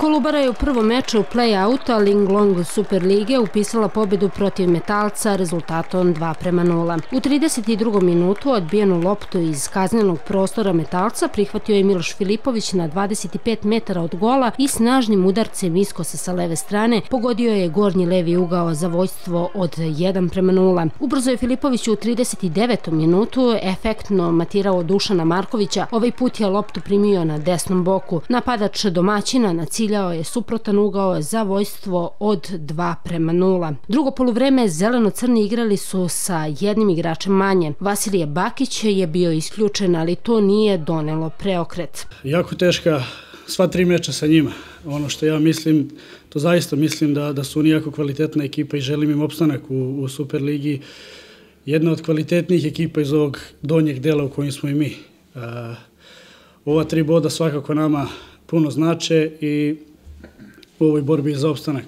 Kolubara je u prvom meču play-outa Linglong Super lige upisala pobedu protiv Metalca rezultatom 2:0. U 32. minutu odbijenu loptu iz kaznenog prostora Metalca prihvatio je Miloš Filipović na 25 metara od gola i snažnim udarcem iskosa sa leve strane pogodio je gornji levi ugao za vođstvo od 1:0. Ubrzo je Filipović u 39. minutu efektno matirao Dušana Markovića, ovaj put je loptu primio na desnom boku. Napadač domaćina naciljao je suprotan ugao za vođstvo od 2:0. Drugo poluvreme zeleno-crni igrali su sa jednim igračem manje. Vasilije Bakić je bio isključen, ali to nije donelo preokret. Jako teška sva 3 meča sa njima. Ono što ja mislim, to zaista mislim da su oni jako kvalitetna ekipa i želim im opstanak u Superligi. Jedna od kvalitetnijih ekipa iz ovog donjeg dela u kojem smo i mi. Ova 3 boda svakako nama puno znače i u ovoj borbi za opstanak.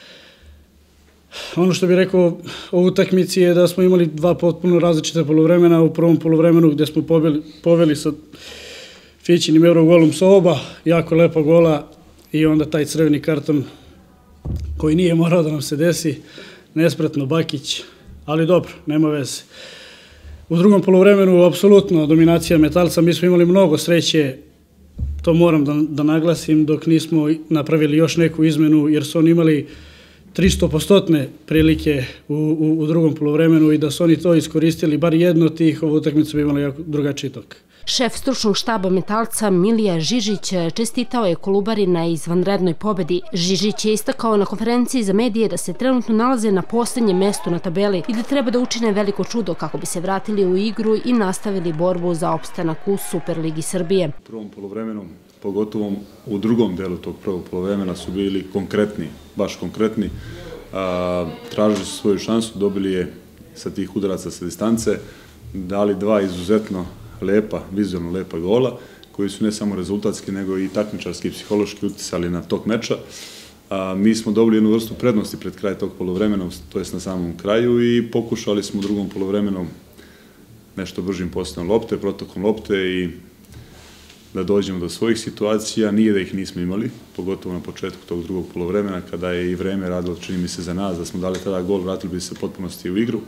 Ono što bih rekao o utakmici je da smo imali 2 potpuno različite poluvremena. U prvom poluvremenu gde smo poveli sa Fićinim Eurogolom sa oba, jako lepa gola i onda taj crveni karton koji nije morao da nam se desi, nespretno Bakić, ali dobro, nema veze. U drugom poluvremenu apsolutno dominacija Metalca, mi smo imali mnogo sreće, to moram da naglasim, dok nismo napravili još neku izmenu, jer su oni imali 300% prilike u drugom poluvremenu i da su oni to iskoristili, bar jedno od tih, ovu utakmicu bi imala jako drugačiji tok. Šef stručnog štaba Metalca Milija Žižić čestitao je Kolubari na izvanrednoj pobedi. Žižić je istakao na konferenciji za medije da se trenutno nalaze na poslednjem mestu na tabeli i da treba da učine veliko čudo kako bi se vratili u igru i nastavili borbu za opstanak u Superligi Srbije. U prvom poluvremenu, pogotovo u drugom delu tog prvog poluvremena su bili konkretni, baš konkretni. Tražili su svoju šansu, dobili je sa tih udaraca sa distance, dali 2 izuzetno lepa, vizualno lepa gola, koji su ne samo rezultatski, nego i takmičarski i psihološki uticali na tok meča. Mi smo dobili jednu vrstu prednosti pred kraj tog poluvremena, to jest na samom kraju, i pokušali smo u drugom poluvremenu nešto bržim postavom lopte, protokom lopte i da dođemo do svojih situacija. Nije da ih nismo imali, pogotovo na početku tog drugog poluvremena, kada je i vreme radilo, čini mi se, za nas, da smo dali tada gol, vratili bi se potpunosti u igru.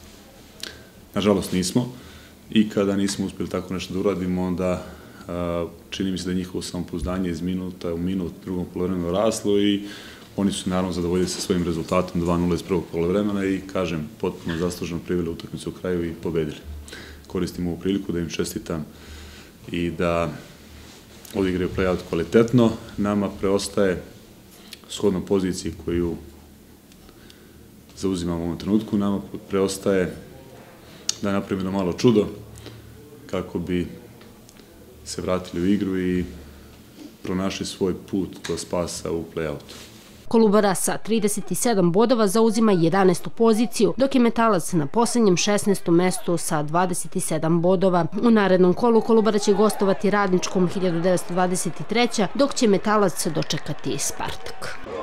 Nažalost nismo. I kada nismo uspjeli tako nešto da uradimo, onda čini mi se da je njihovo samopouzdanje iz minuta u minut drugom poluvremenu raslo i oni su naravno zadovoljili sa svojim rezultatom 2:0 iz prvog poluvremena i, kažem, potpuno zasluženo priveli utakmicu u kraju i pobedili. Koristim ovu priliku da im čestitam i da odigraju play-out kvalitetno. Nama preostaje, shodno poziciji koju zauzimamo u ovom trenutku, nama preostaje da napravimo malo čudo kako bi se vratili u igru i pronašli svoj put do spasa u play-outu. Kolubara sa 37 bodova zauzima 11. poziciju, dok je Metalac na poslednjem 16. mestu sa 27 bodova. U narednom kolu Kolubara će gostovati Radničkom 1923, dok će Metalac dočekati Spartak.